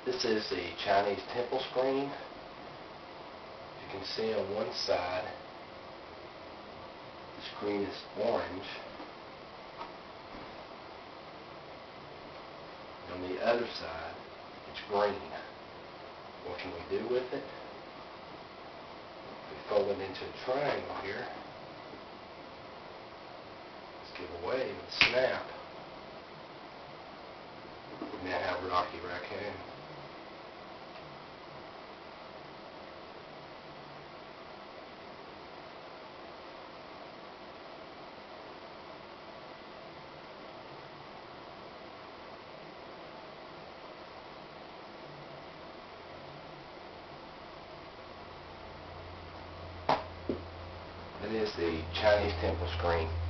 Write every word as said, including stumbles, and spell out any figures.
This is the Chinese temple screen. You can see on one side the screen is orange. On the other side it's green. What can we do with it? We fold it into a triangle here. Let's give a wave and snap. Now have Rocky Raccoon. It is the Chinese temple screen.